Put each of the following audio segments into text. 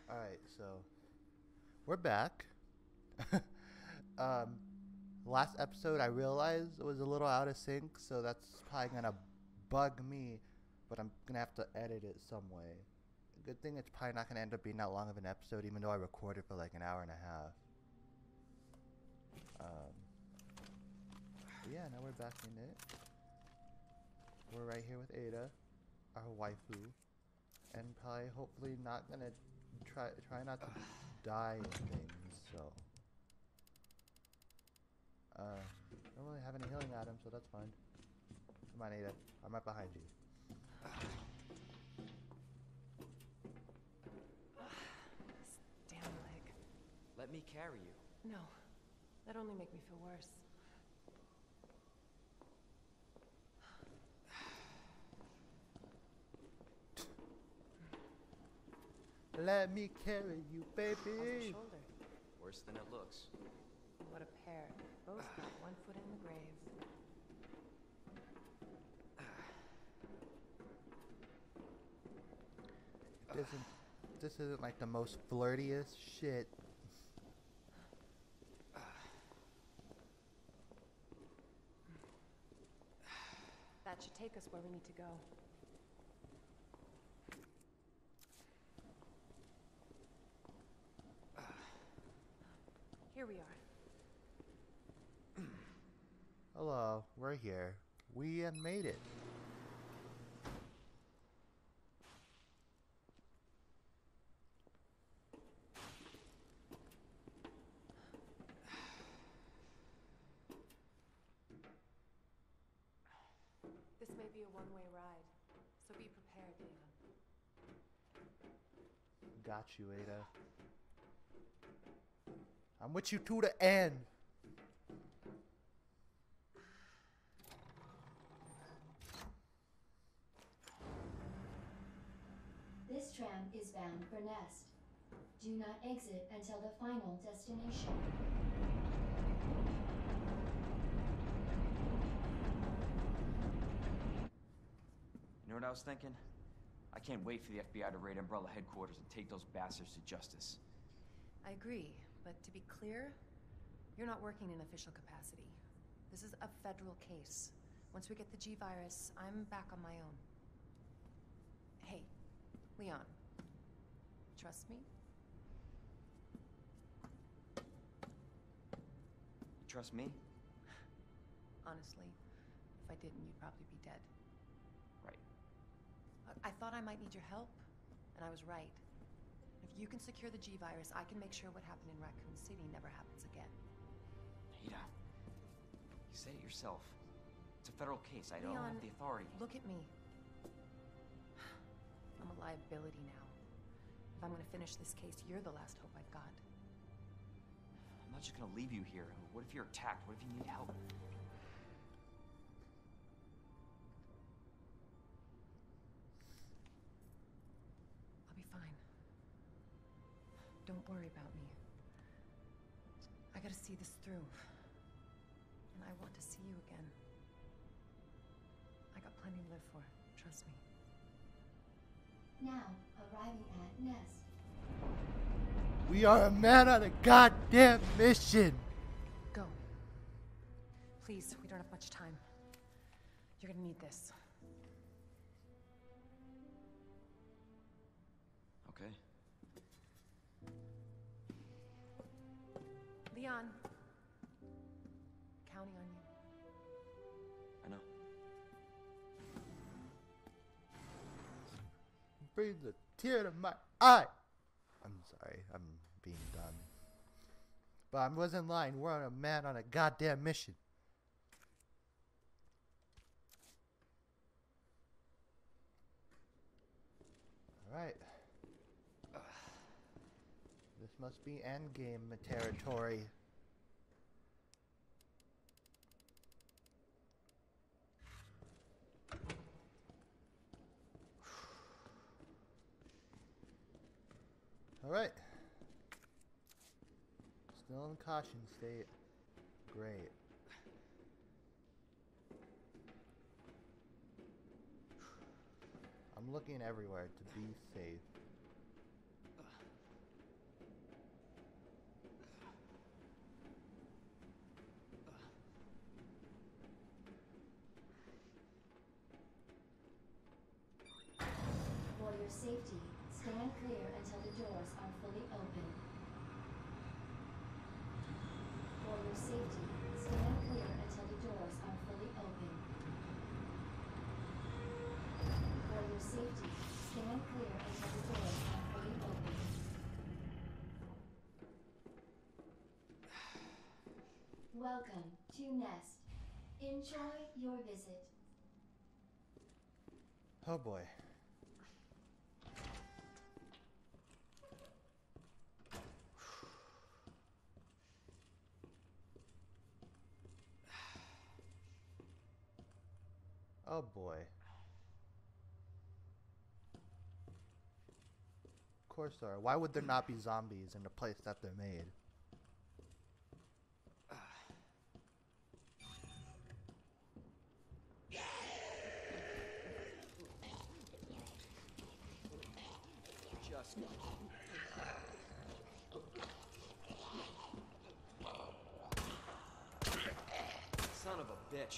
Alright, so we're back. um, last episode I realized it was a little out of sync, so that's probably gonna bug me, but I'm gonna have to edit it some way. Good thing it's probably not gonna end up being that long of an episode, even though I recorded for like an hour and a half. But yeah, now we're back in it. We're right here with Ada, our waifu, and probably hopefully not gonna try not to die and things. So. I don't really have any healing items, so that's fine. Come on, Ada. I'm right behind you. This damn leg. Let me carry you. No, that only make me feel worse. Let me carry you, How's the baby. shoulder? Worse than it looks. What a pair. Both got 1 foot in the grave. This isn't like the most flirtiest shit. That should take us where we need to go. Here we are. Hello, we're here. We have made it. This may be a one-way ride, so be prepared, Leon. Got you, Ada. I'm with you to the end. This tram is bound for Nest. Do not exit until the final destination. You know what I was thinking? I can't wait for the FBI to raid Umbrella headquarters and take those bastards to justice. I agree, but to be clear, you're not working in official capacity. This is a federal case. Once we get the G-Virus, I'm back on my own. Hey, Leon, trust me? Trust me? Honestly, if I didn't, you'd probably be dead. Right. I thought I might need your help, and I was right. If you can secure the G-Virus, I can make sure what happened in Raccoon City never happens again. Ada, you said it yourself. It's a federal case. I don't Leon, have the authority. Look at me. I'm a liability now. If I'm gonna finish this case, you're the last hope I've got. I'm not just gonna leave you here. What if you're attacked? What if you need help? I'll be fine. Don't worry about me. I gotta see this through. And I want to see you again. I got plenty to live for. Trust me. Now, arriving at Nest. We are a man on a goddamn mission. Go. Please, we don't have much time. You're gonna need this. Okay. Leon. Counting on you. I know. Brings a tear to my eye. I'm sorry, I'm being dumb. But I wasn't lying. We're on a man on a goddamn mission. Alright. This must be endgame territory. Alright. Still in caution state. Great. I'm looking everywhere to be safe. clear until the doors are fully open. For your safety, stand clear until the doors are fully open. For your safety, stand clear until the doors are fully open. Welcome to Nest. Enjoy your visit. Oh boy. Oh boy. Of course there are. Why would there not be zombies in the place that they're made? Just... Son of a bitch.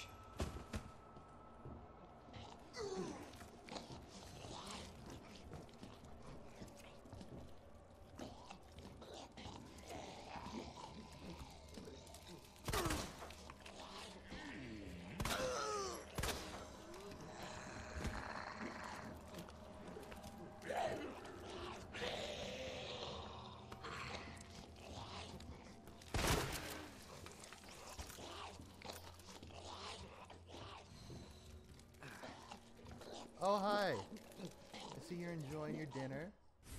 Oh, hi. I see you're enjoying your dinner.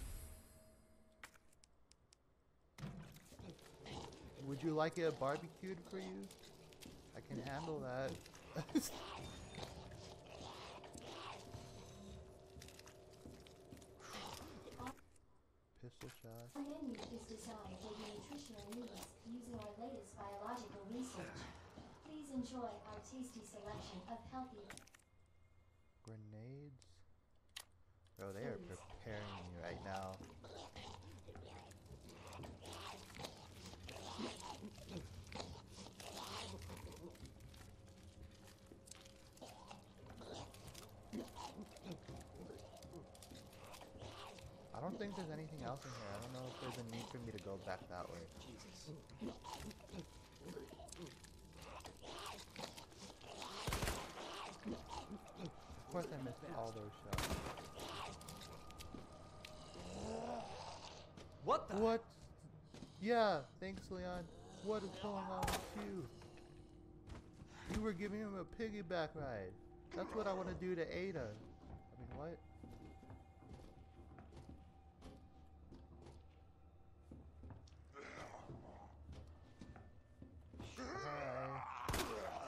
Would you like it barbecued for you? I can handle that. Pistol shot. Our menu is designed for your nutritional needs using our latest biological research. Please enjoy our tasty selection of healthy Grenades. Bro, they are preparing me right now. I don't think there's anything else in here. I don't know if there's a need for me to go back that way. Jesus. Of course I missed all those shots. What the? What? Yeah, thanks, Leon. What is going on with you? You were giving him a piggyback ride. That's what I want to do to Ada. I mean, what? Hi.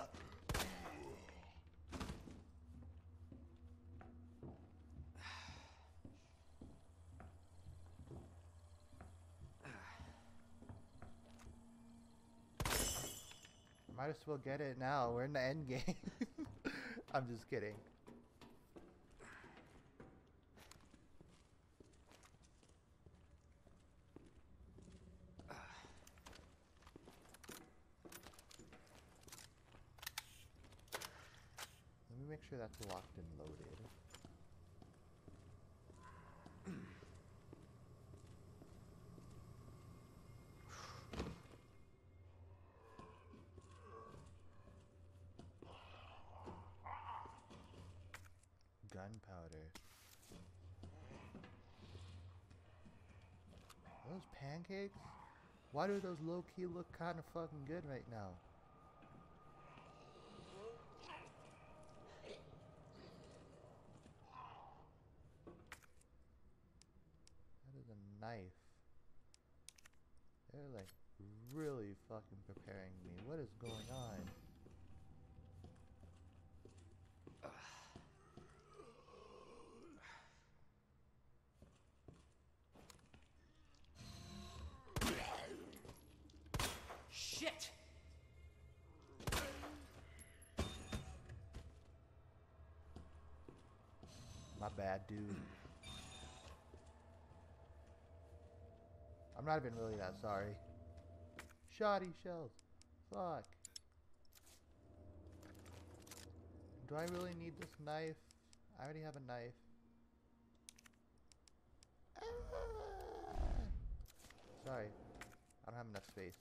Might as well get it now. We're in the end game. I'm just kidding. Let me make sure that's locked and loaded. Gunpowder. Those pancakes? Why do those low-key look kind of fucking good right now? That is a knife. They're like really fucking preparing me. What is going on? Shit! My bad, dude. I'm not even really that sorry. Shoddy shells. Fuck. Do I really need this knife? I already have a knife. Sorry, I don't have enough space.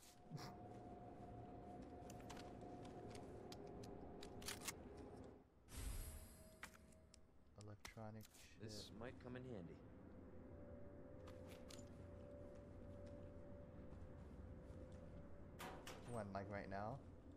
Electronic chip. This might come in handy. When, like right now?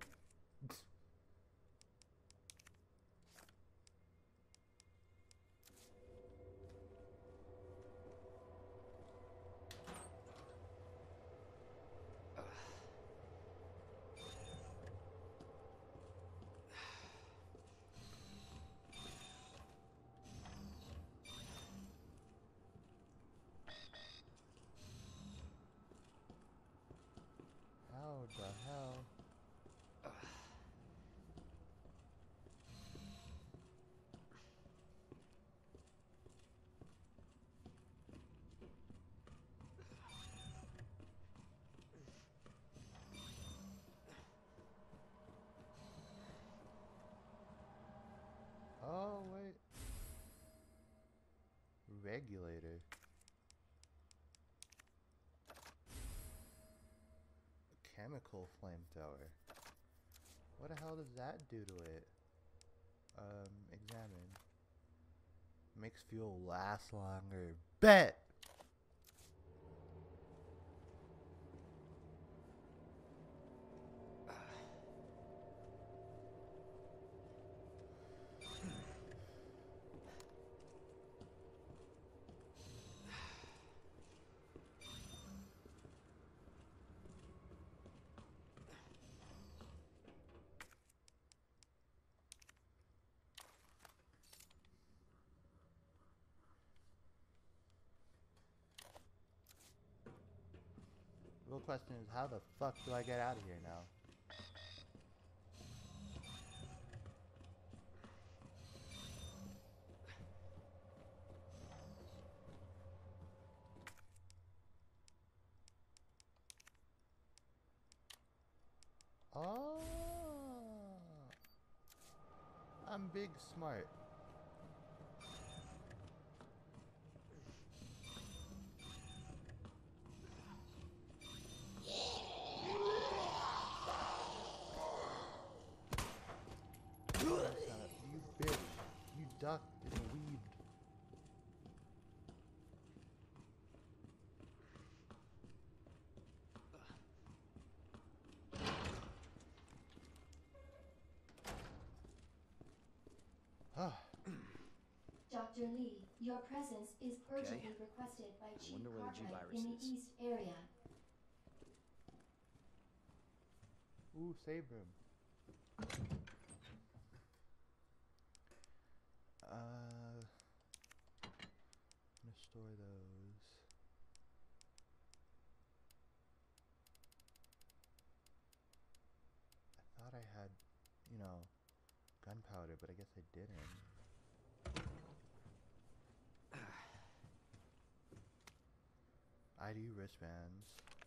How the hell? Oh, wait. Regulator. Chemical flamethrower. What the hell does that do to it? Examine. Makes fuel last longer. Bet! Real question is, how the fuck do I get out of here now? Oh, I'm big smart. You bitch. You ducked and weaved. Dr. Lee, your presence is urgently requested by Chief wonder where the Cartwright G-Virus in the is. East area. Ooh, save room. I'm gonna store those. I thought I had, you know, gunpowder, but I guess I didn't. ID wristbands.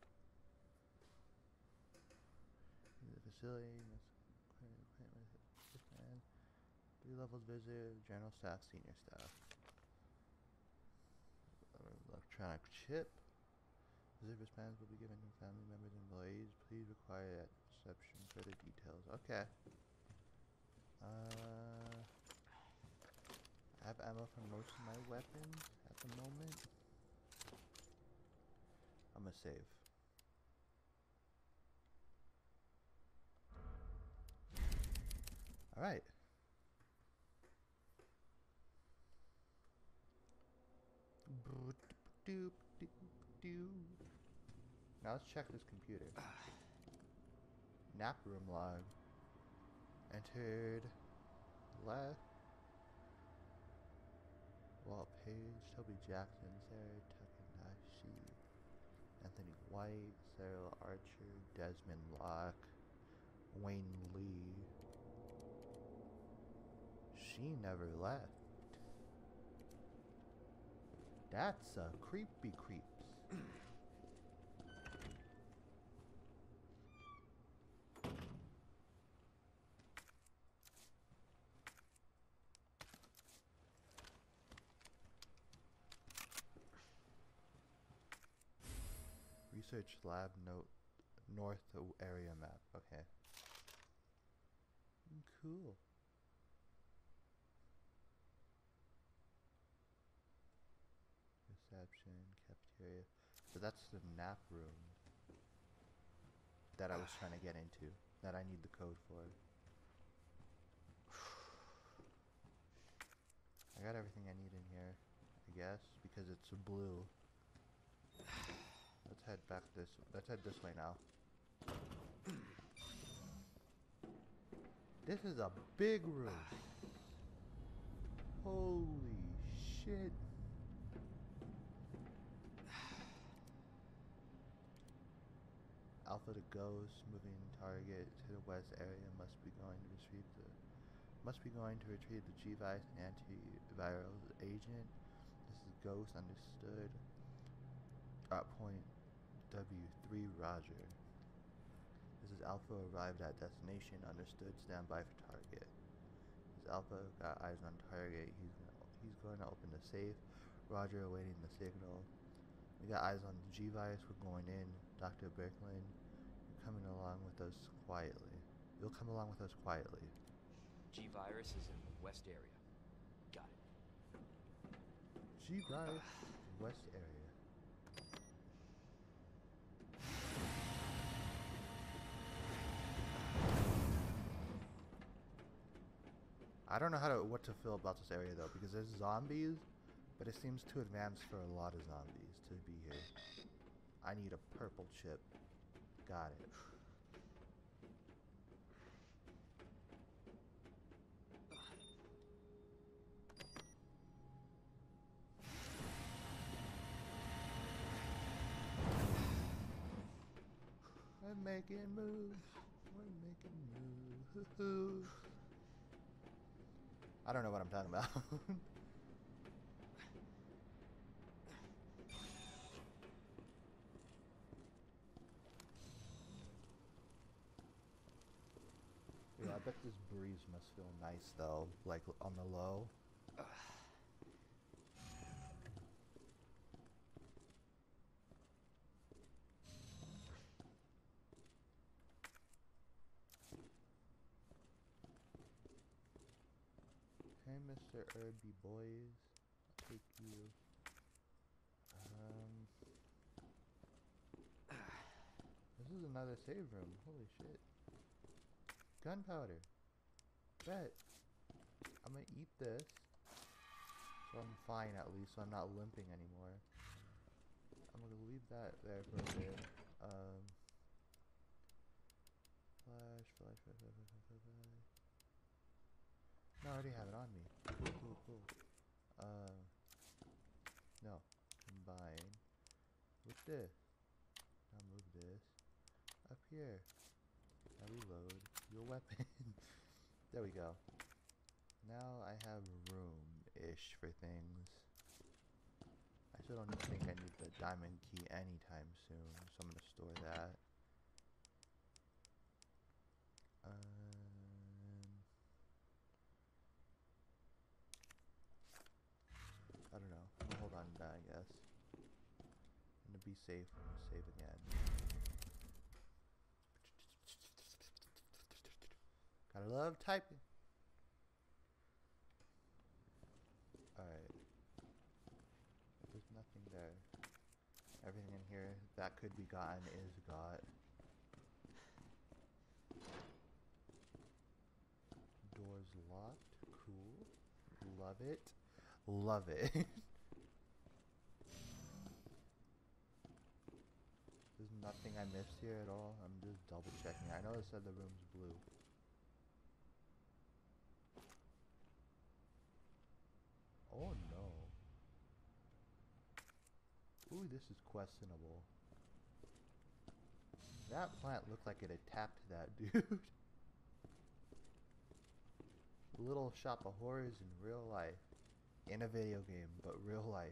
The facility wristband. 3 levels visit, general staff, senior staff. Electronic chip. Visit wristbands will be given to family members and employees. Please require at reception further details. Okay. I have ammo for most of my weapons at the moment. I'm gonna save. Alright. Now let's check this computer. Nap room log. Entered left. Walt Page, Toby Jackson, Sarah Takanashi, Anthony White, Sarah Archer, Desmond Locke, Wayne Lee. She never left. That's a creepy creeps. Research lab note north area map. Okay. Cool. Reception, cafeteria. So that's the nap room that I was trying to get into. That I need the code for. I got everything I need in here, I guess, because it's blue. Let's head back this. Let's head this way now. This is a big room. Holy shit. Alpha to Ghost, moving target to the west area, must be going to retrieve the G-Vice and antiviral agent. This is Ghost, understood. Point W3, Roger. This is Alpha, arrived at destination, understood, stand by for target. This is Alpha, got eyes on target, he's going to open the safe. Roger, awaiting the signal. We got eyes on the G-Vice, we're going in. Dr. Berkman, you're coming along with us quietly. You'll come along with us quietly. G-Virus is in the west area. Got it. G-Virus, west area. I don't know what to feel about this area though, because there's zombies, but it seems too advanced for a lot of zombies to be here. I need a purple chip. Got it. We're making moves. We're making moves. I don't know what I'm talking about. Yeah, I bet this breeze must feel nice though, like on the low. Hey, Mr. Irby Boys, I'll take you. This is another save room. Holy shit. Gunpowder. Bet. I'm gonna eat this, so I'm fine at least, so I'm not limping anymore. I'm gonna leave that there for a bit. Flash. No, I already have it on me. Cool. No. Combine with this. Now move this up here. Now reload your weapon. There we go. Now I have room-ish for things. I still don't think I need the diamond key anytime soon, so I'm gonna store that. I don't know. I'm gonna hold on to that, I guess. I'm gonna be safe. I'm gonna save again. Gotta love typing. Alright. There's nothing there. Everything in here that could be gotten is got. Doors locked. Cool. Love it. Love it. There's nothing I missed here at all. I'm just double checking. I know it said the room's blue. Oh no. Ooh, this is questionable. That plant looked like it attacked that dude. Little Shop of Horrors in real life. In a video game, but real life.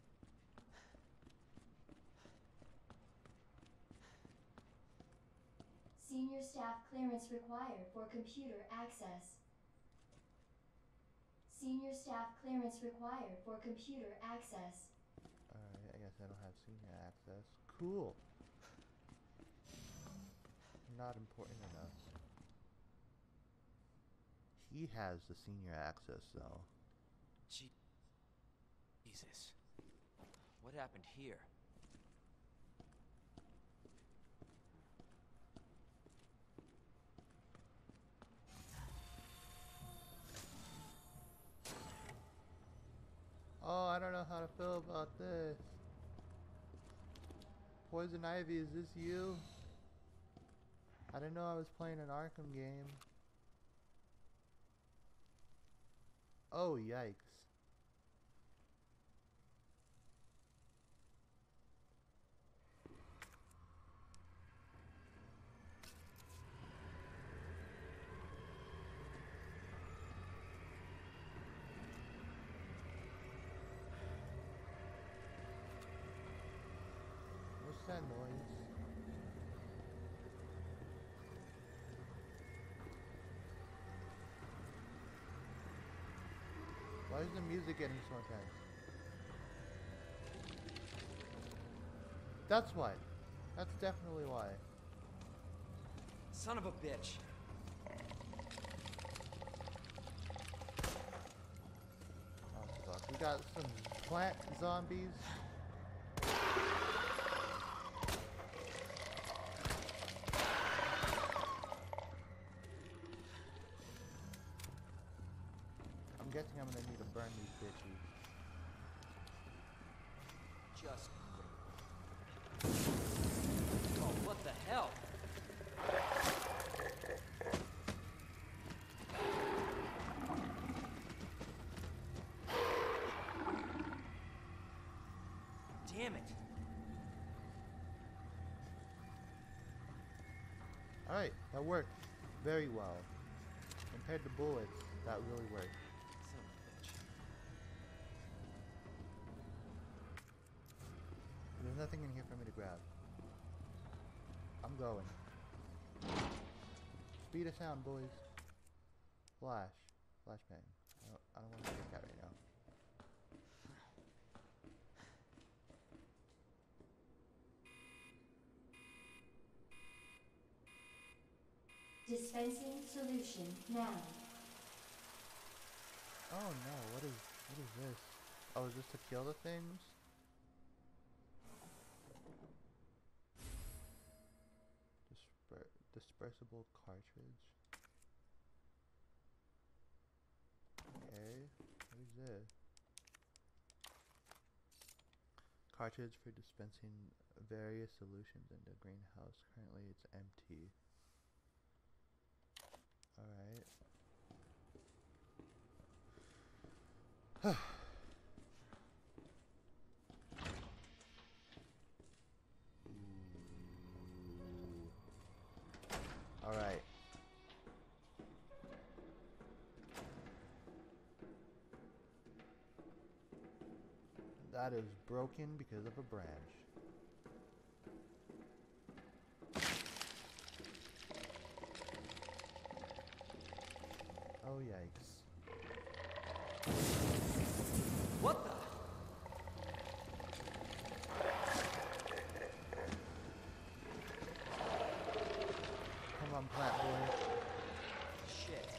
Senior staff clearance required for computer access. Senior staff clearance required for computer access. Alright, I guess I don't have senior access. Cool. not important enough. He has the senior access, though. Jesus. What happened here? Oh, I don't know how to feel about this. Poison Ivy, is this you? I didn't know I was playing an Arkham game. Oh, yikes. What's that noise? Why is the music getting so intense? That's why. That's definitely why. Son of a bitch. Oh fuck. We got some plant zombies. I'm guessing I'm gonna need to burn these bitches. Just oh, what the hell? Damn it. Alright, that worked very well. Compared to bullets, that really worked. Son of a bitch. There's nothing in here for me to grab. I'm going. Speed of sound, boys. Flash. Flashbang. I don't want to take that right now. Dispensing solution now. Oh no, what is this? Oh, is this to kill the things? Dispersible cartridge. Okay, what is this? Cartridge for dispensing various solutions in the greenhouse. Currently it's empty. Alright. Alright. That is broken because of a branch. Oh, yikes. What the? Come on, plant boy. Shit.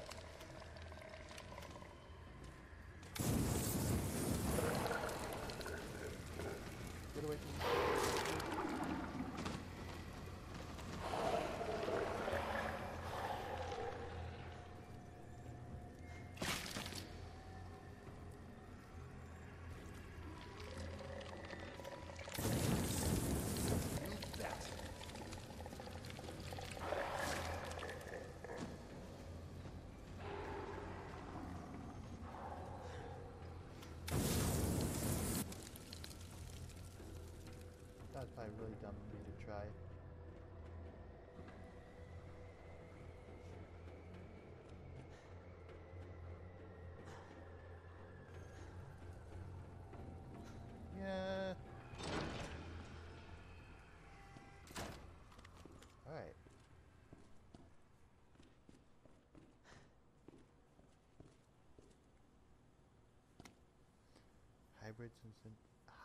Get away from me. That's probably really dumb of me to try. Yeah. Alright.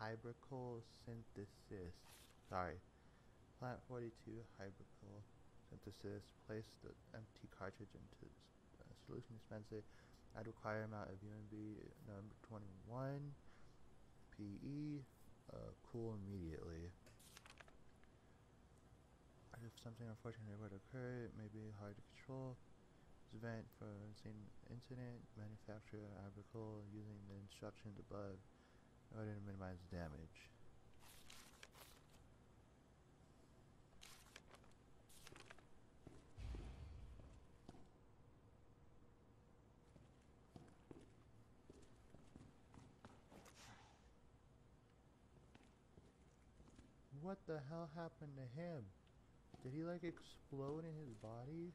Hybrical synthesis. Sorry. Plant 42 hybrical synthesis. Place the empty cartridge into solution dispenser. Add required amount of UMB number 21 PE. Cool immediately. If something unfortunate were to occur, it may be hard to control. This event for same incident, manufacturer article using the instructions above in order to minimize damage. What the hell happened to him? Did he like explode in his body?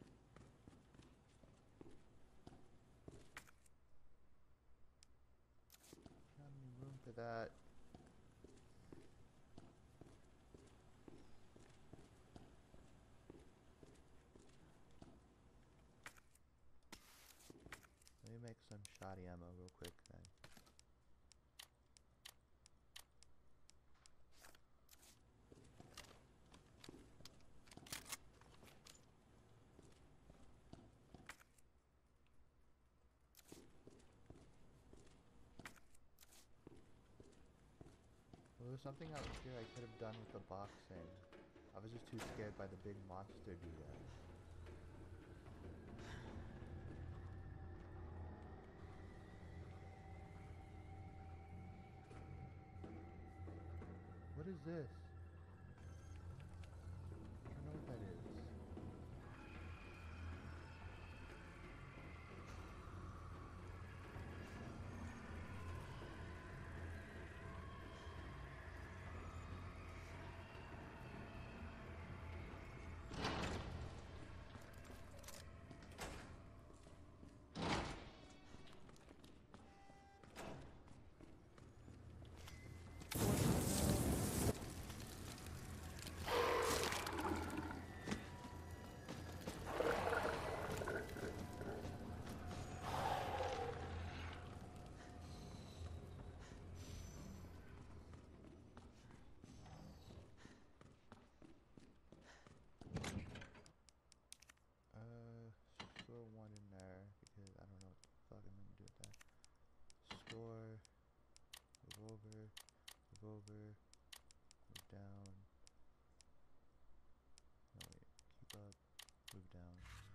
Not any room for that. Let me make some shoddy ammo real quick then. There was something out here I could have done with the boxing. I was just too scared by the big monster dude. What is this? I don't know what that is. Store one in there because I don't know what the fuck I'm gonna do with that. Store, move down. No wait, keep up, move down.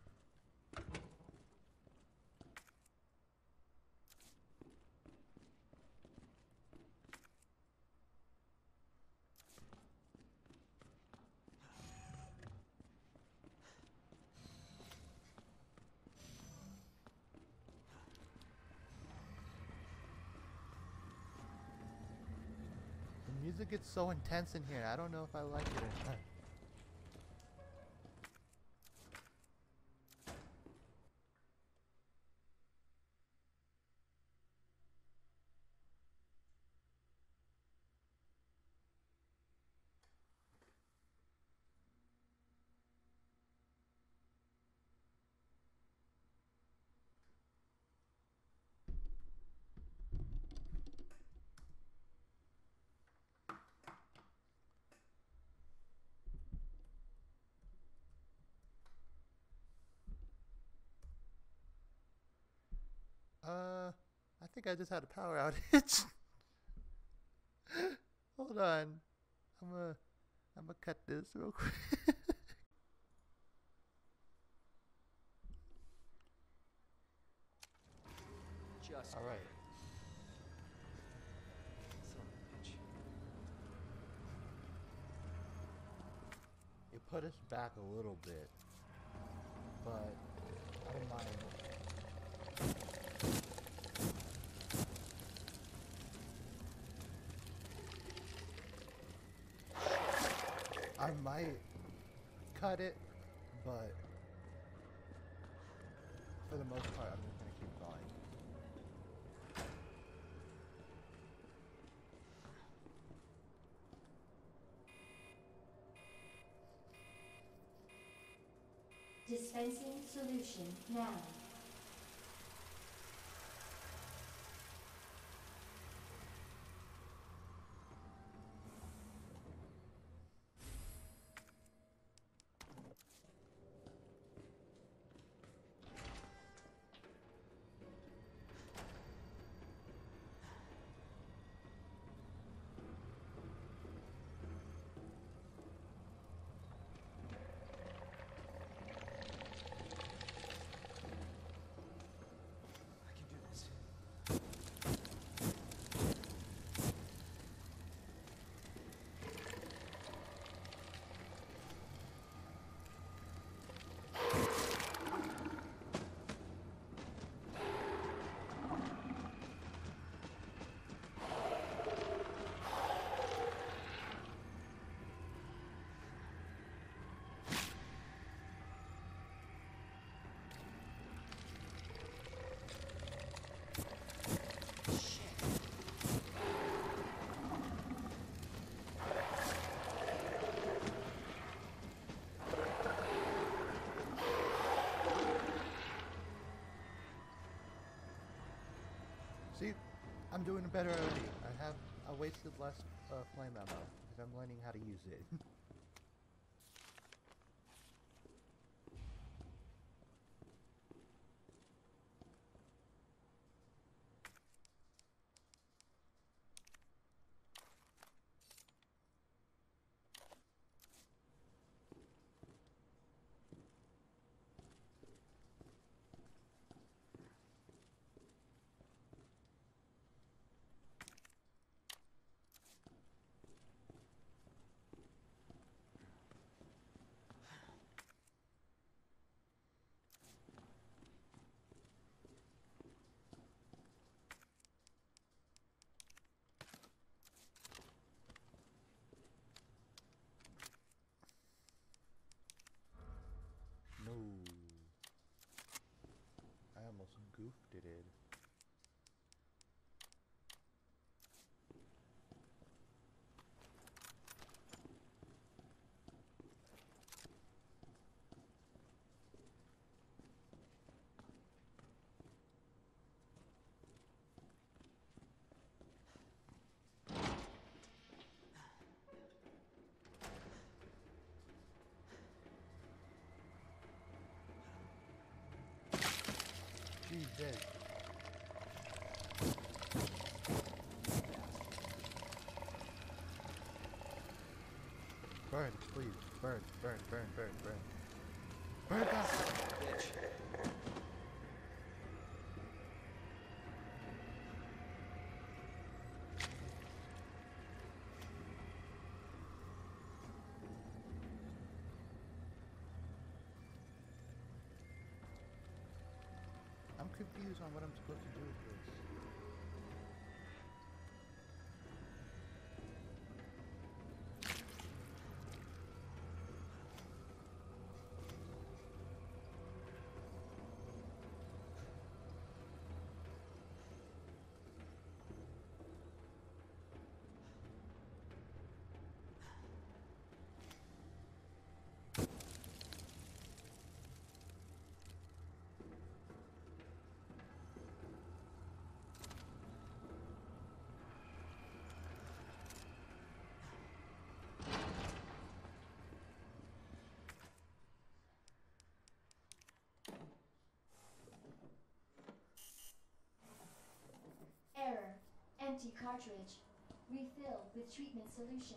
The music gets so intense in here. I don't know if I like it or not. I think I just had a power outage. Hold on. I'm gonna cut this real quick. Just All right. son of a bitch. It put us back a little bit, but I don't mind. I might cut it, but for the most part, I'm just gonna keep going. Dispensing solution now. I'm doing better already. I wasted less flame ammo because I'm learning how to use it. No. I almost goofed it. Jesus. Burn, please. Burn, burn, burn, burn, burn. Burn that bitch. I'm confused on what I'm supposed to do with this. Error. Empty cartridge. Refill with treatment solution.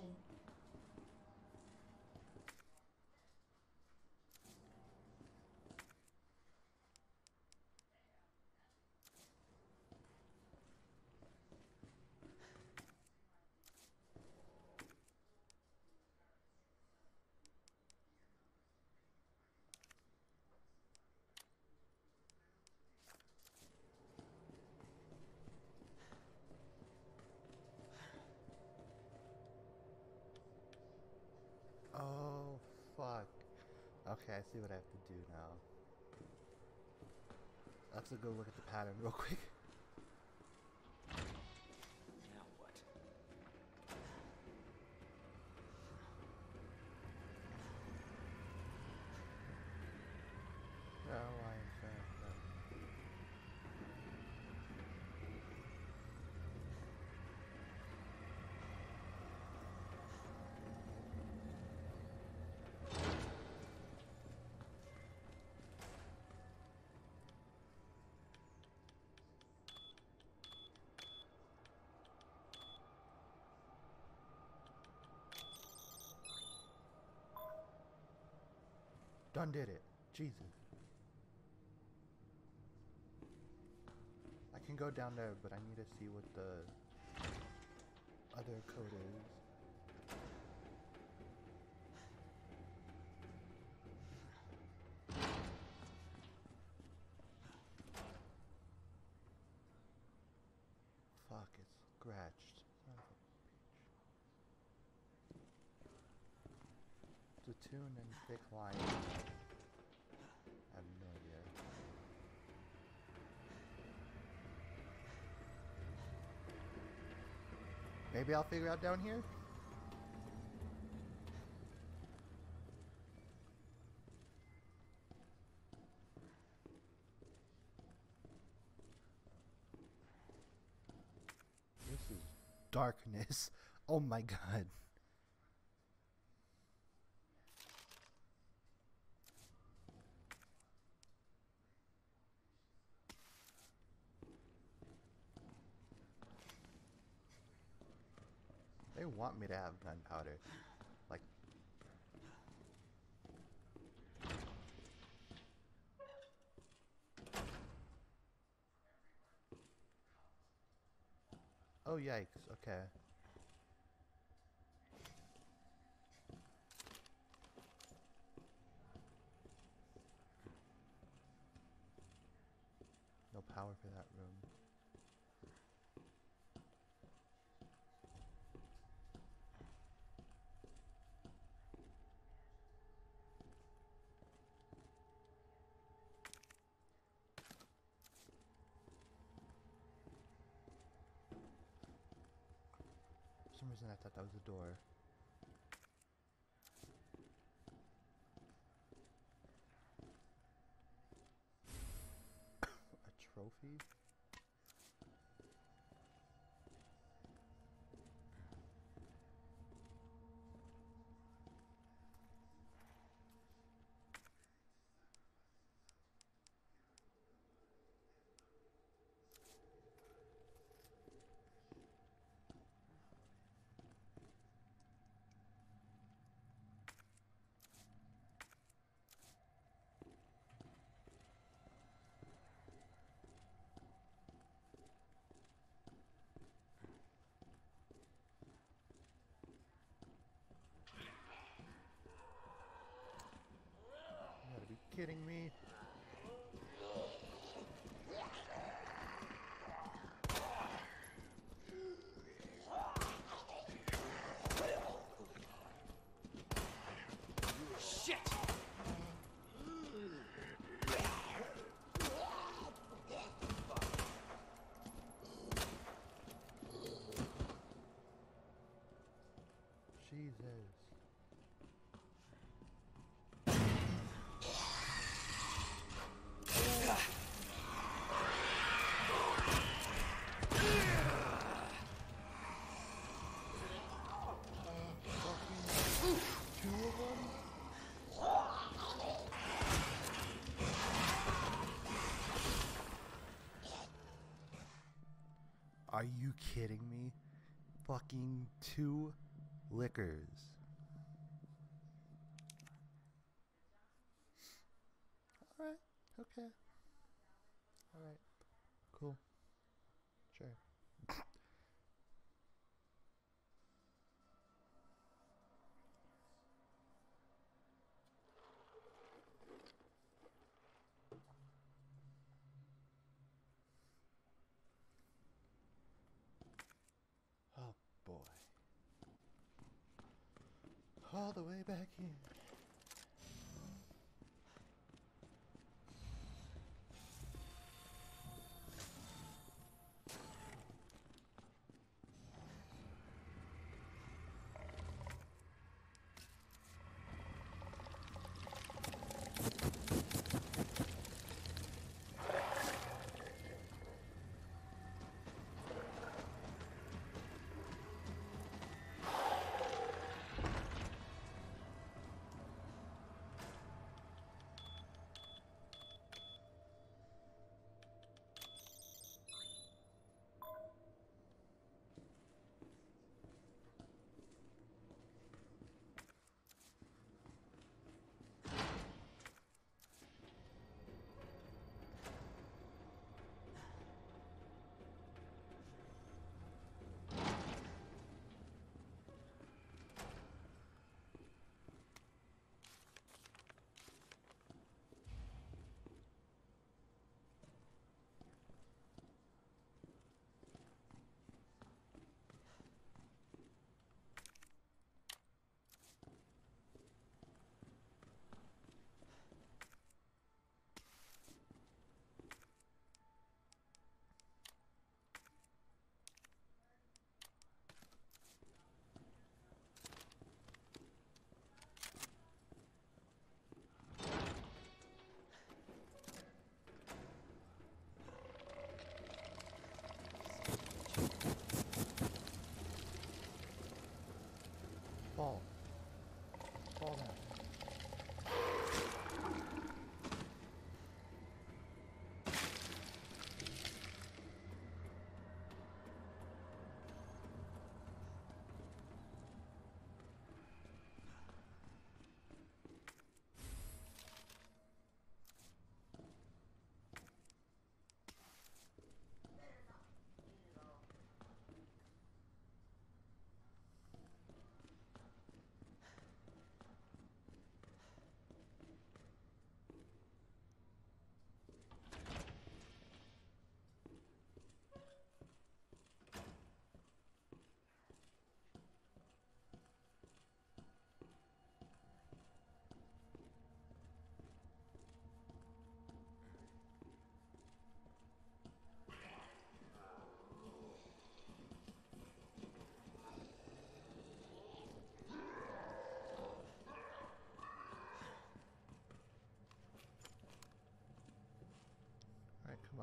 Oh, fuck. Okay, I see what I have to do now. I have to go look at the pattern real quick. Now what? Oh, I am fair. Done did it. Jesus. I can go down there, but I need to see what the other code is. Fuck, it's scratched. Son of a bitch. Platoon and thick line. I have no idea. Maybe I'll figure out down here? darkness. Oh my god. They want me to have gunpowder. Like, oh yikes, okay. No power for that room. For some reason I thought that was a door. A trophy? You gotta be kidding me. Shit! Jesus. Fucking two of them? Are you kidding me? Fucking 2 liquors. Alright, okay. Alright, cool. Sure. Oh boy. All the way back in.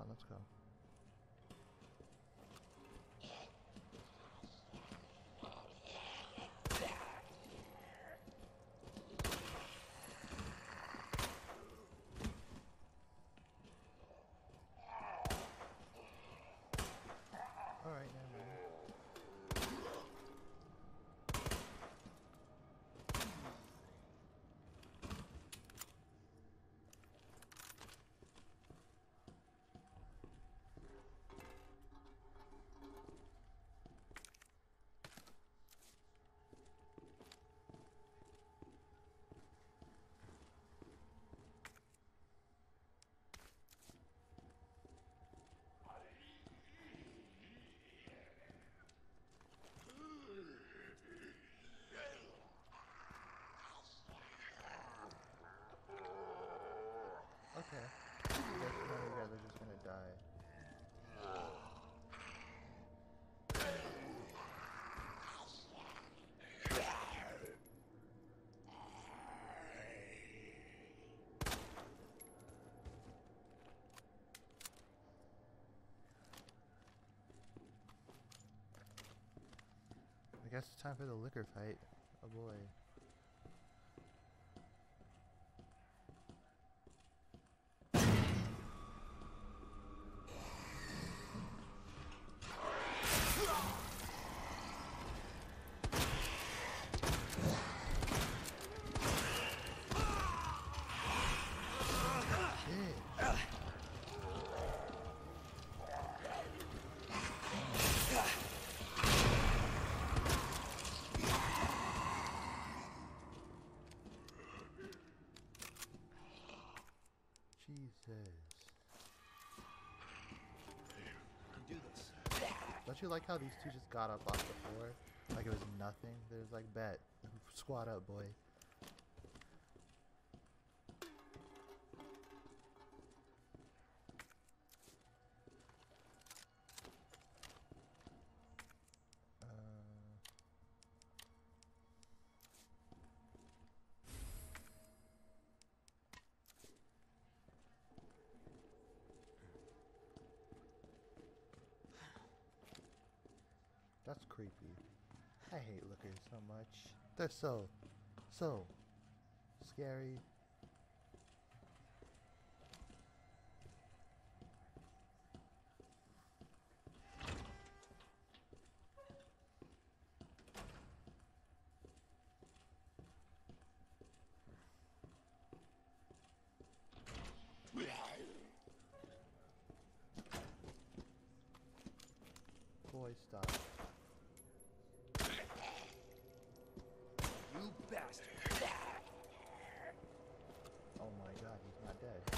on, let's go. Alright, never mind. Okay. I guess none of you guys are just gonna die. I guess it's time for the liquor fight. Oh boy. Shit. Jesus. Do this. Don't you like how these two just got up off the floor? Like it was nothing? There's like, bet. Squat up, boy. That's creepy. I hate lookers so much. They're so scary. Boy, stop. You bastard. Oh my god, he's not dead.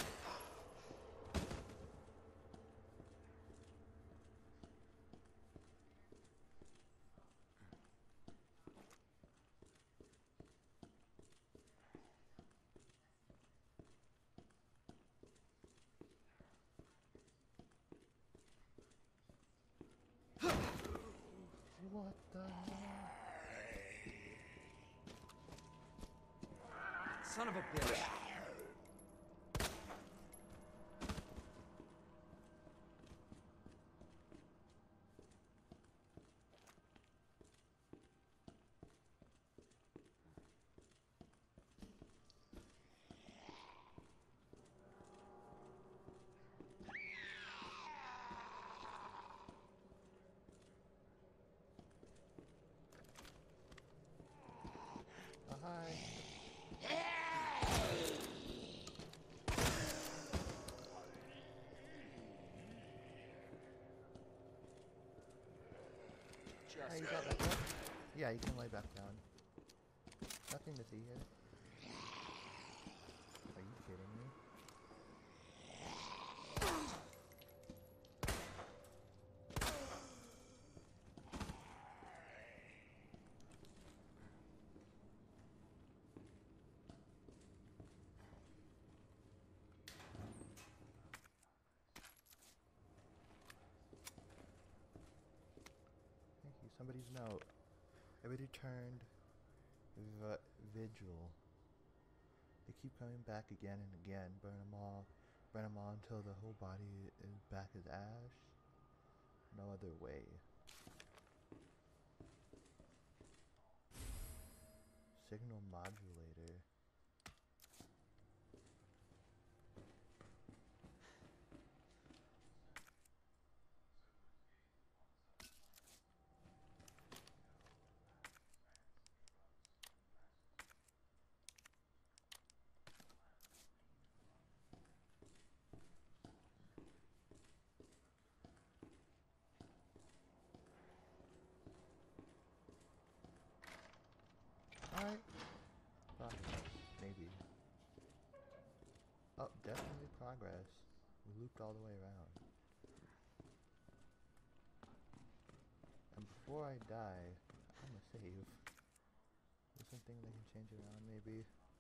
What the hell? Son of a bitch. Hi. Hey, you got back up? Yeah, you can lay back down. Nothing to see here. Are you kidding me? Thank you. Somebody's note. It returned vigil. They keep coming back again and again. Burn them all. Burn them all until the whole body is back as ash. No other way. Signal modulator. Alright. Maybe. Oh, definitely progress. We looped all the way around. And before I die, I'm gonna save. There's something that can change around, maybe.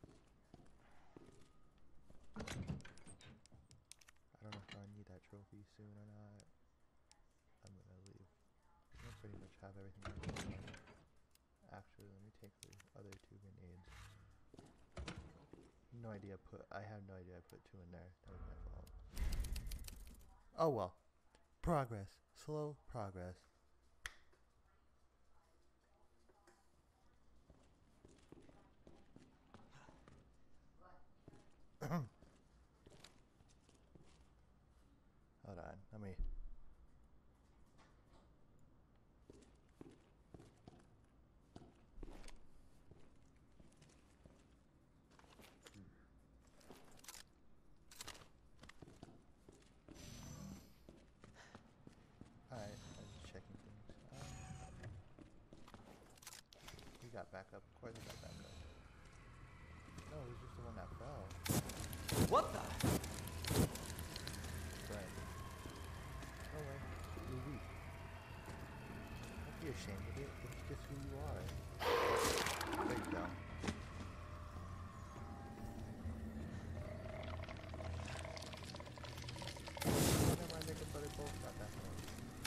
I don't know if I need that trophy soon or not. I'm gonna leave. I pretty much have everything I need. Actually, let me take the other 2 grenades. No idea I have no idea I put 2 in there. That was my fault. Oh well. Progress. Slow progress. Hold on, let me. Alright, I was just checking things. He got back up. Of course he got back up. No, it was just the one that fell. What the? Right. No way. You're weak. Don't be ashamed of it. It's just who you are. There you go. Never mind, they could put it both got back up.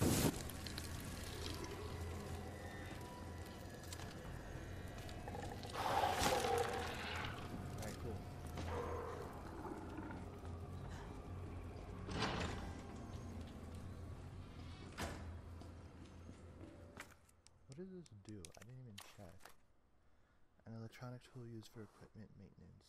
Alright, cool. What does this do? I didn't even check. An electronic tool used for equipment maintenance.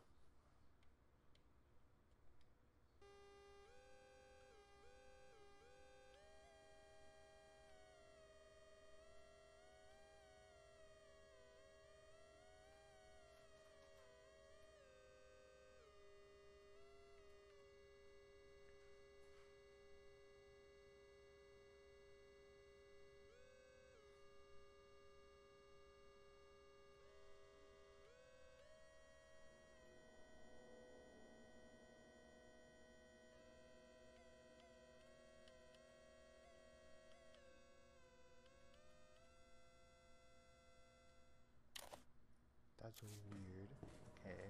That's weird. Okay.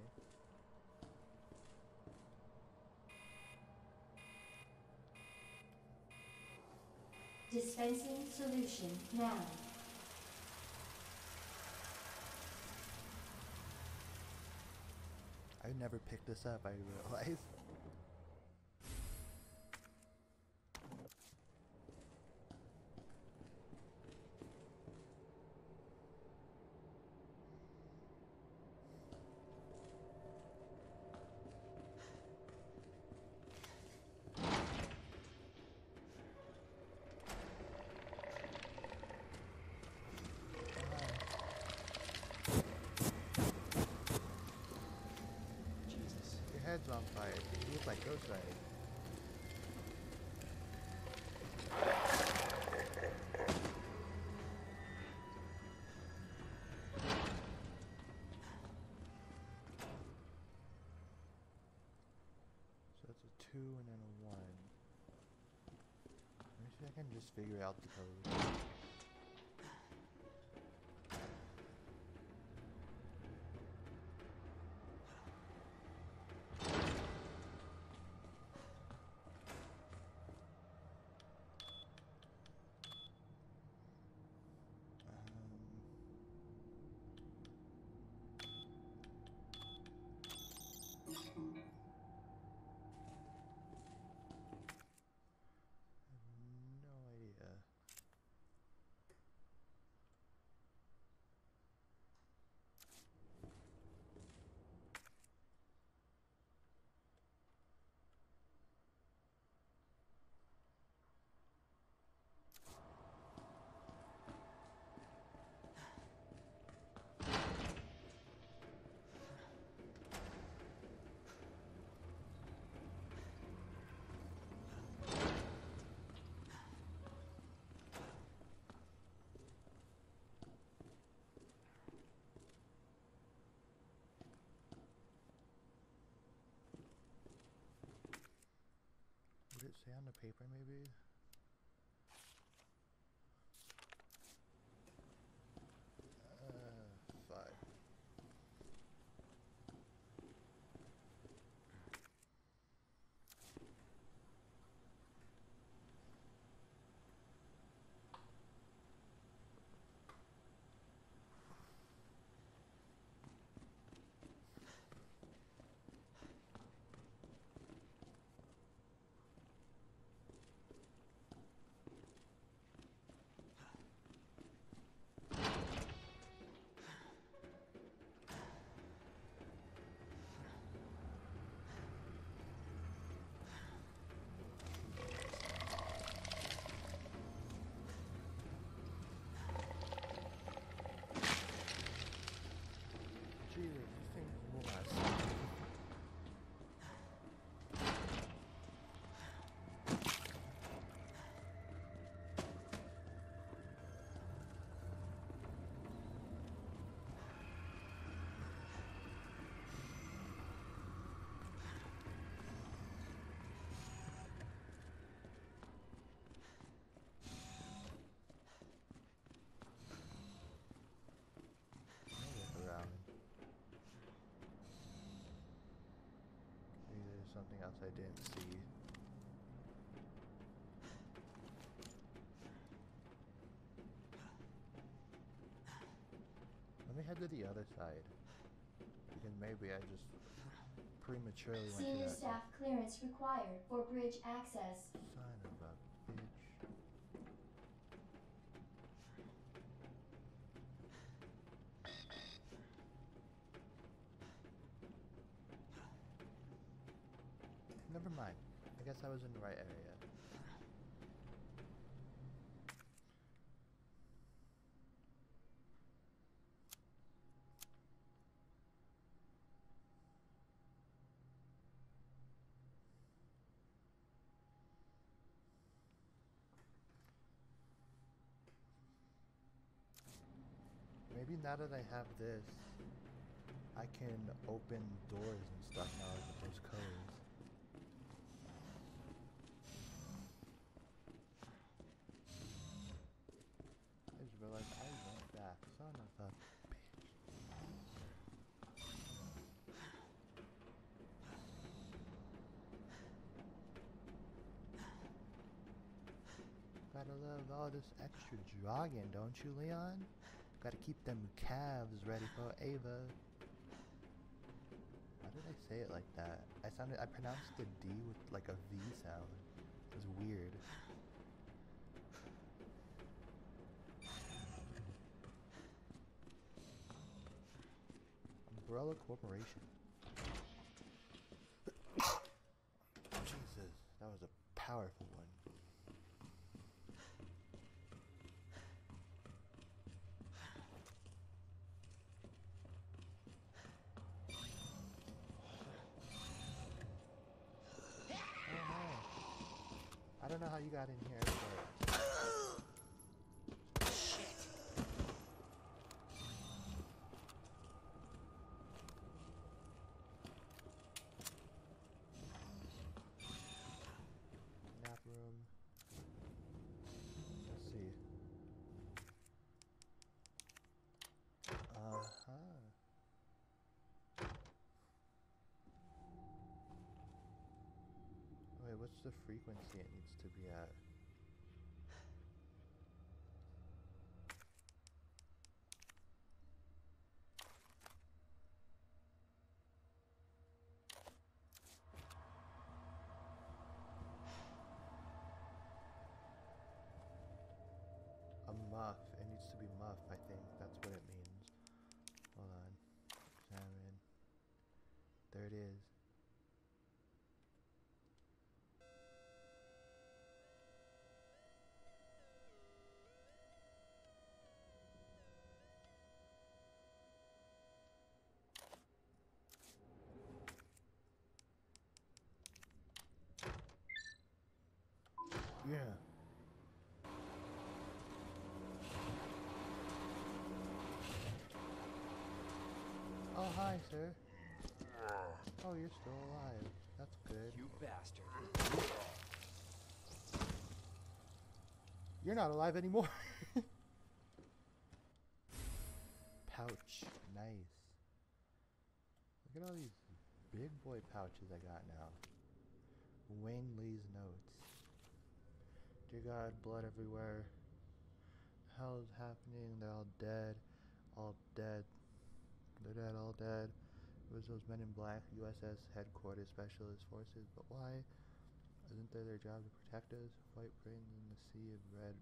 Dispensing solution now. I never picked this up, I realize. Jesus. Your head's on fire. You look like Ghost Rider. So it's a 2 and then a 1. Let me see if I can just figure out the code. it say on the paper maybe? Five. Gee, this thing will last. Around. Maybe there's something else I didn't see. Let me head to the other side. Because maybe I just prematurely went to Senior that. staff clearance required for bridge access. Son of a bitch. Never mind. I guess I was in the right area. Maybe now that I have this, I can open doors and stuff now with those codes. I just realized I went back. Son of a bitch. Gotta love all this extra jogging, don't you, Leon? Gotta keep them calves ready for Ava. Why did I say it like that? I pronounced the D with like a V sound. It was weird. Umbrella Corporation. Jesus, that was a powerful one. I don't know how you got in here, but... Nap room. Let's see. Wait, what's the frequency it needs to be at? A muff. It needs to be muff, I think. That's what it means. Hold on. Examine. There it is. Yeah. Oh, hi, sir. Oh, you're still alive. That's good. You bastard. You're not alive anymore. Pouch. Nice. Look at all these big boy pouches I got now. Wayne Lee's notes. Dear God, blood everywhere. Hell's happening. They're all dead. All dead. They're dead, all dead. It was those men in black, USS Headquarters Specialist Forces, but why? Isn't there their job to protect us? White brains in the sea of red.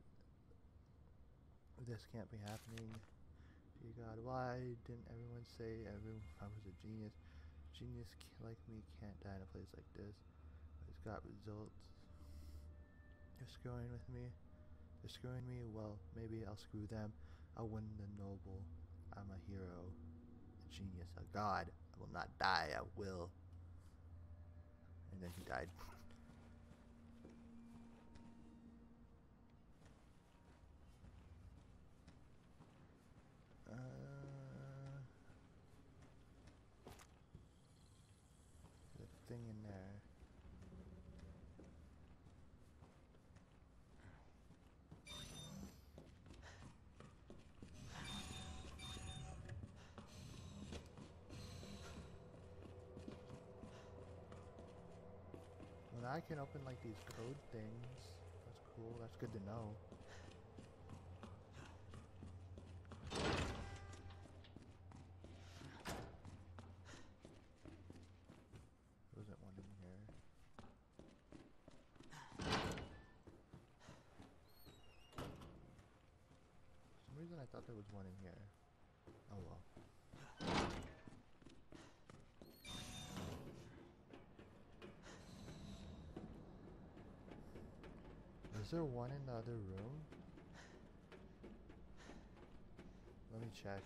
This can't be happening. Dear God, why didn't everyone say I was a genius? Genius like me can't die in a place like this. It's got results. They're screwing with me. They're screwing me. Well, maybe I'll screw them. I'll win the noble. I'm a hero. A genius. A god. I will not die. I will. And then he died. The thing in there. Well, now I can open like these code things. That's cool. That's good to know. There wasn't one in here. For some reason I thought there was one in here. Oh well. Is there one in the other room? Let me check.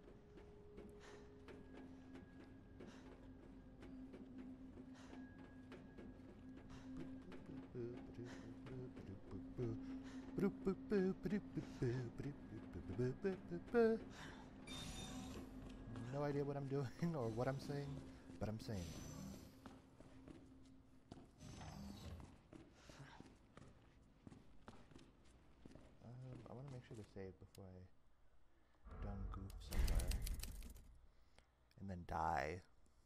No idea what I'm doing or what I'm saying, but I'm saying it. I want to make sure to save before I dumb goof somewhere and then die.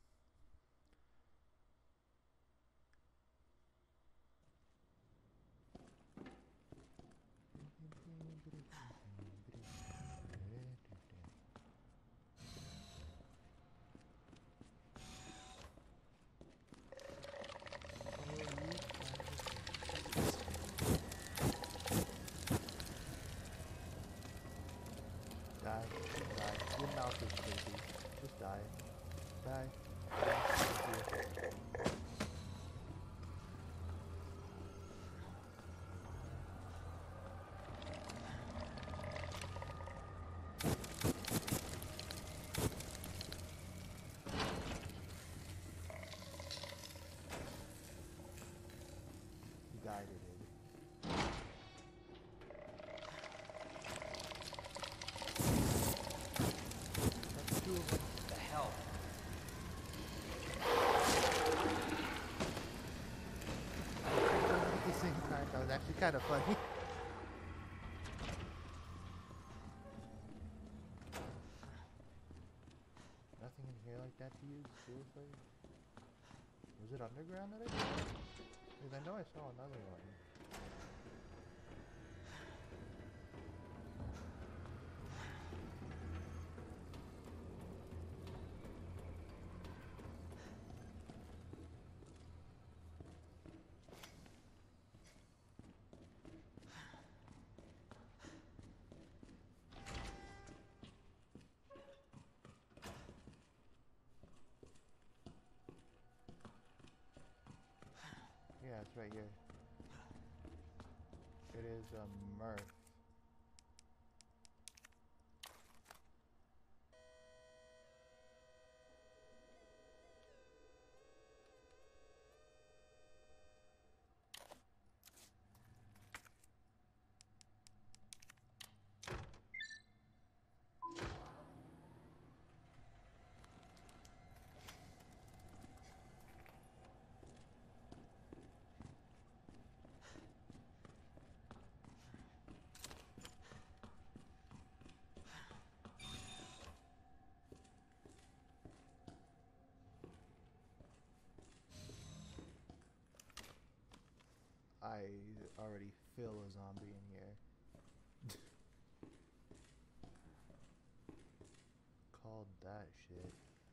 Die. Die. Your mouth is crazy. Just die. Die. Die. You died, it is. That's two of them. The hell? At the same time, that was actually kind of funny. Nothing in here like that to use? Seriously? Was it underground that I saw? Because I know I saw another one. Yeah, it's right here. It is a Murph. I already feel a zombie in here. Called that shit.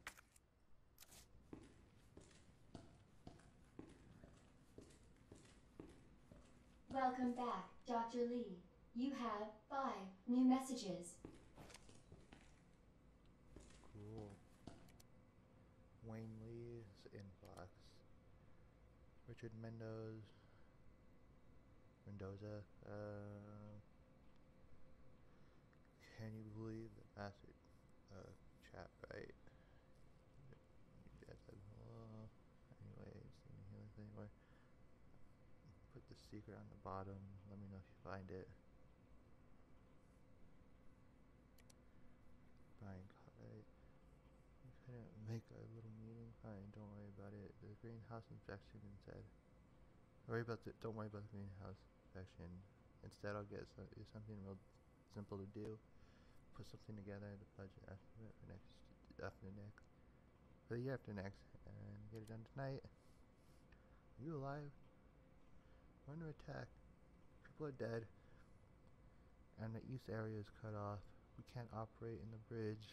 Welcome back, Dr. Lee. You have 5 new messages. Cool. Wayne Lee's inbox. Richard Mendoza. Can you believe the bastard? Chat right. Hello. Anyways, anyway. Put the secret on the bottom. Let me know if you find it. Brian Cotton. You couldn't make a little meeting? Fine, don't worry about it. The greenhouse inspection instead. Don't worry about the greenhouse inspection. Instead, I'll get something real simple to do. Put something together, the budget estimate for the year after next, and get it done tonight. Are you alive? We're under attack. People are dead, and the east area is cut off. We can't operate in the bridge.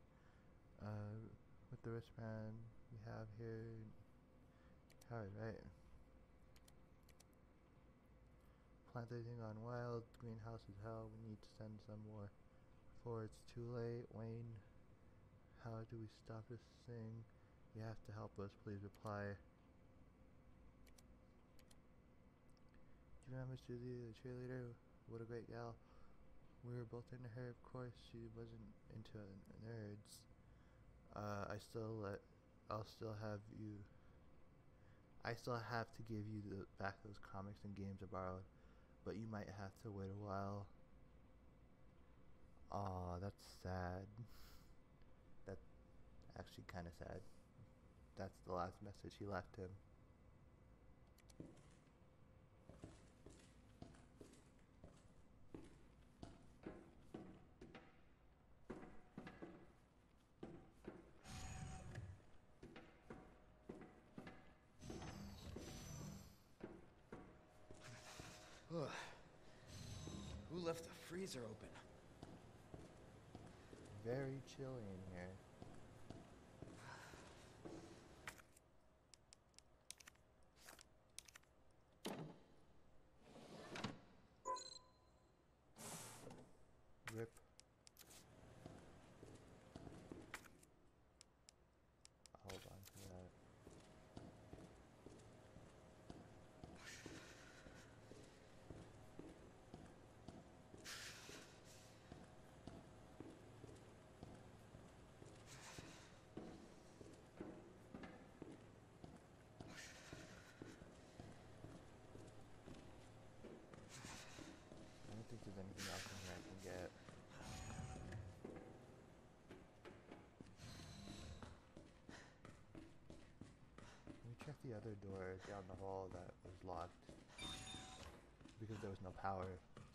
With the wristband we have here, hard, right? Plant everything on wild. Greenhouse is hell. We need to send some more before it's too late. Wayne, how do we stop this thing? You have to help us. Please reply. Do you remember Susie, the cheerleader? What a great gal. We were both into her, of course. She wasn't into nerds. I still have to give you back those comics and games I borrowed, but you might have to wait a while. Aw, that's sad. That's actually kind of sad. That's the last message he left him. Ugh. Who left the freezer open? Very chilly in here. Rip. Hold on to that. I don't think there's anything else in here I can get. Let me check the other door down the hall that was locked because there was no power.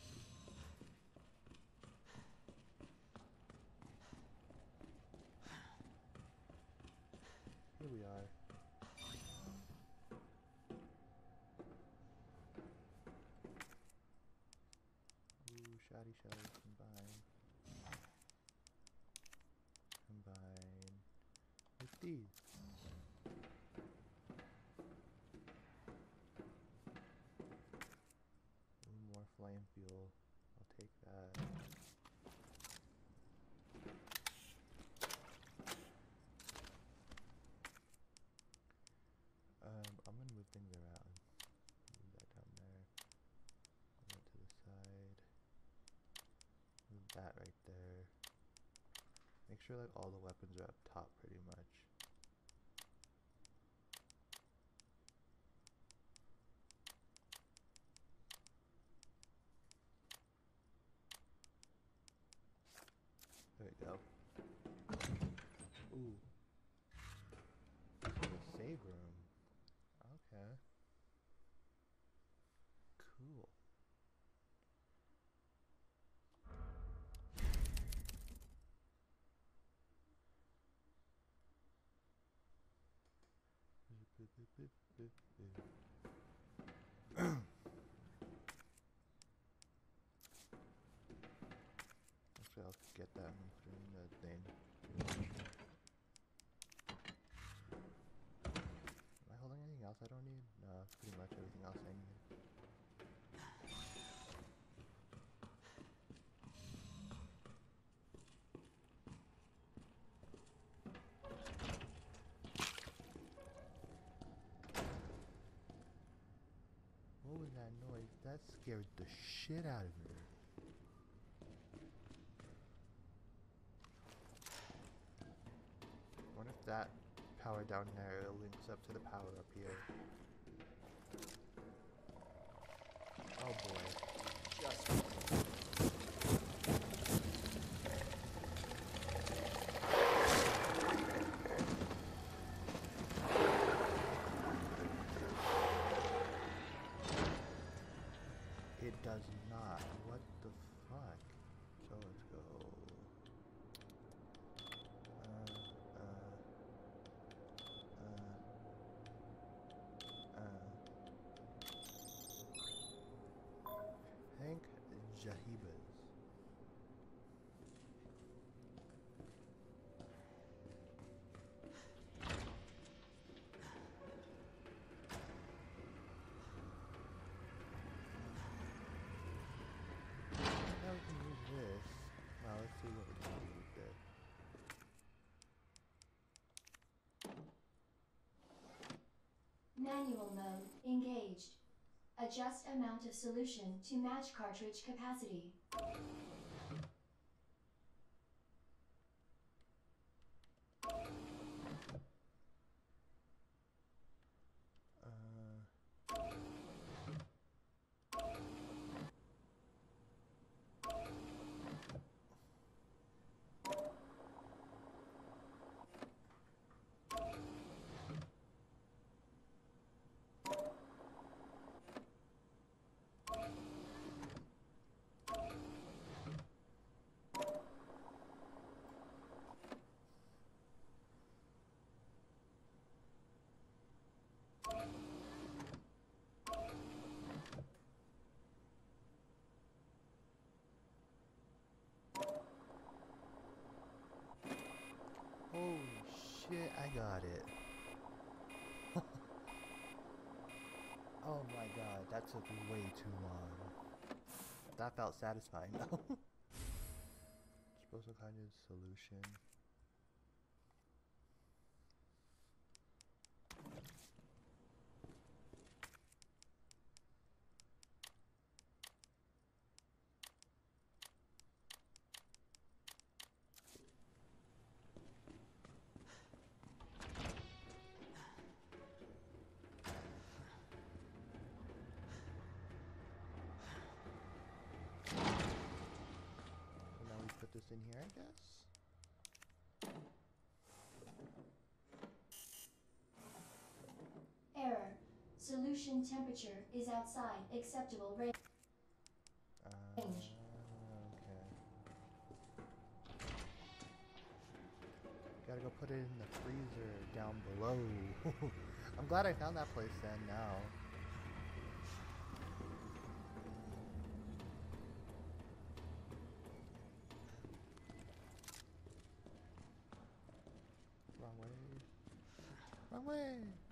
Here we are. Ooh, shoddy shells, combine. With these. Ooh, more flame fuel. I'll take that. I'm gonna move things around. Move that down there. Move that to the side. Move that right there. Make sure like all the weapons are up top pretty much. There we go. Ooh. This is a save room. Okay. Cool. I'm including the thing. Am I holding anything else I don't need? No, it's pretty much everything else I need. What was that noise? That scared the shit out of me. I wonder if that power down there links up to the power up here. Oh boy. It does not. What the fuck? So let's go. Hank Jahibas. Now we can use this. Now let's see what we can do with this. Manual mode engaged. Adjust amount of solution to match cartridge capacity. Holy shit, I got it. Oh my god, that took way too long. That felt satisfying though. Disposal kind of solution. In here, I guess. Error. Solution temperature is outside acceptable range. Okay. Gotta go put it in the freezer down below. I'm glad I found that place then now. Wrong way.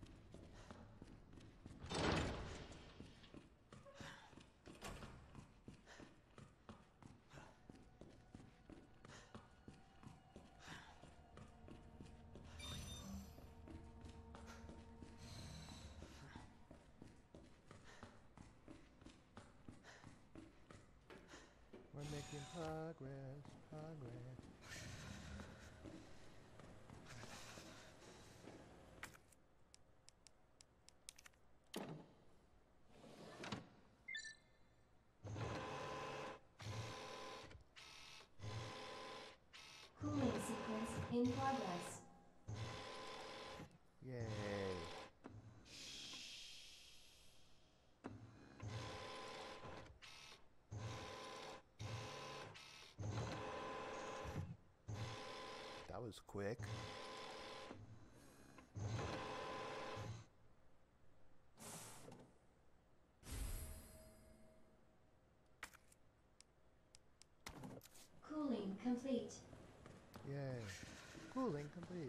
We're making progress. Cooling sequence in progress. Yay. That was quick. Cooling complete. Yay. Cooling complete.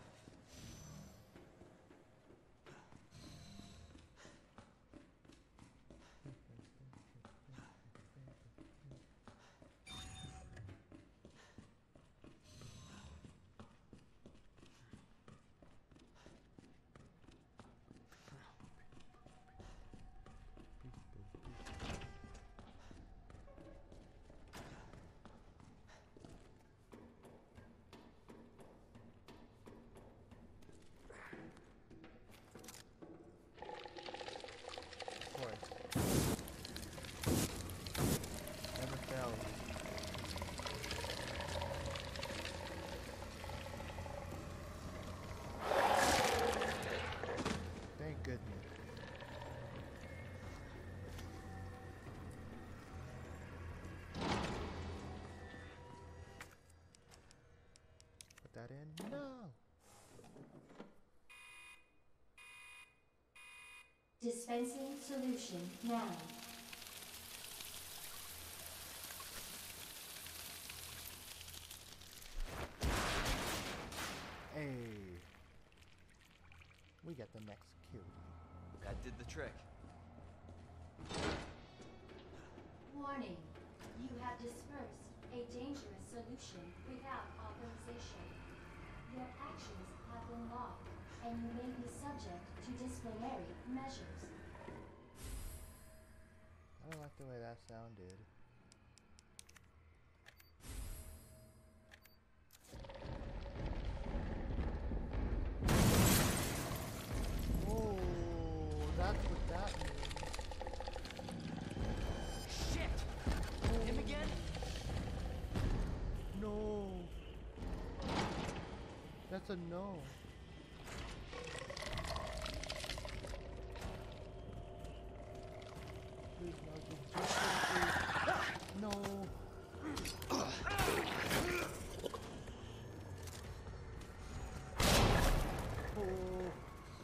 Never fails. Thank goodness. Put that in? No! Dispensing solution now. Hey. We get the next cue. That did the trick. Warning. You have dispersed a dangerous solution without authorization. Your actions have been logged, and you may be subject to disciplinary measures. I don't like the way that sounded. Oh, that's what that means. Shit! Him again? No. That's a no. Please, no, just no. Oh.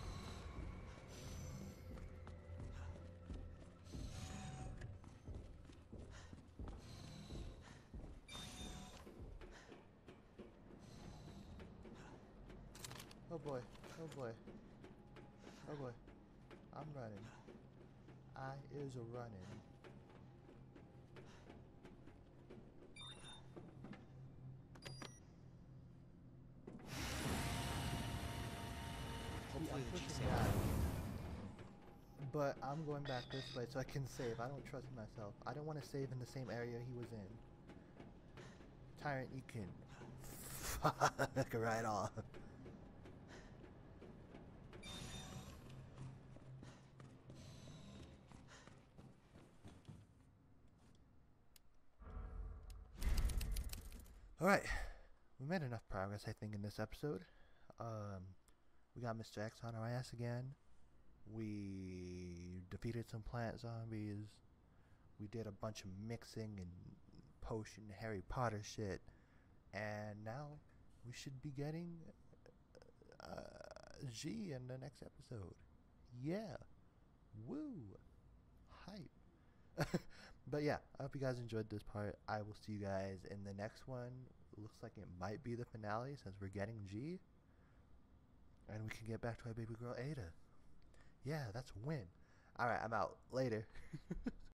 Oh boy, oh boy, oh boy. I'm running. I is running. Hopefully the pushing G's back. But I'm going back this way so I can save. I don't trust myself. I don't want to save in the same area he was in. Tyrant, you can fuck right off. Alright, we made enough progress, I think, in this episode. We got Mr. X on our ass again. We defeated some plant zombies. We did a bunch of mixing and potion Harry Potter shit. And now we should be getting G in the next episode. Yeah. Woo. Hype. But yeah, I hope you guys enjoyed this part. I will see you guys in the next one. Looks like it might be the finale since we're getting G. And we can get back to our baby girl Ada. Yeah, that's a win. Alright, I'm out. Later.